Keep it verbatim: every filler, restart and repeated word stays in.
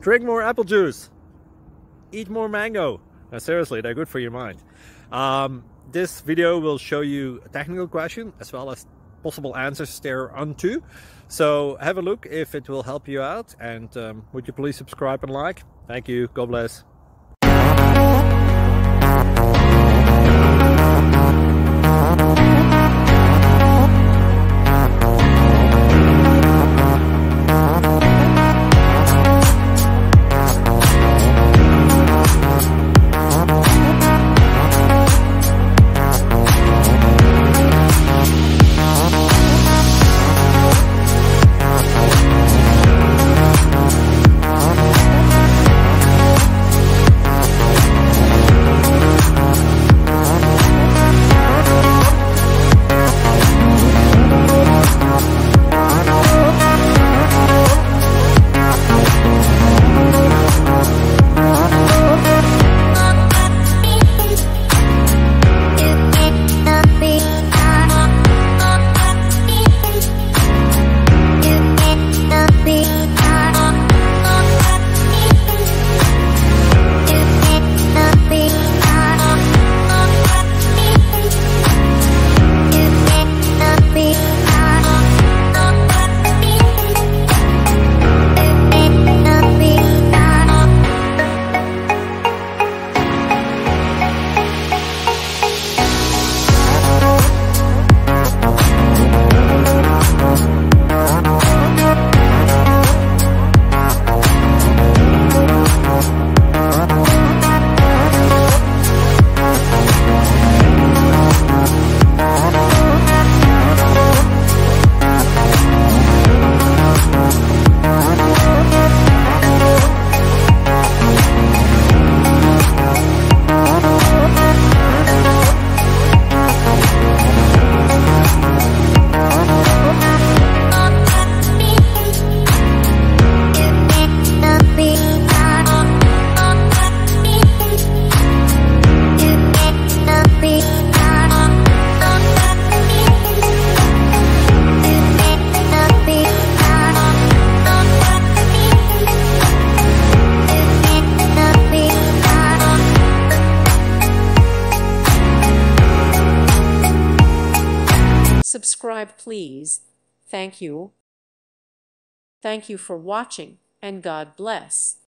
drink more apple juice, eat more mango. Now, seriously, they're good for your mind. Um, this video will show you a technical question as well as possible answers thereunto. So have a look if it will help you out, and um, would you please subscribe and like? Thank you. God bless. Subscribe, please. Thank you. Thank you for watching, and God bless.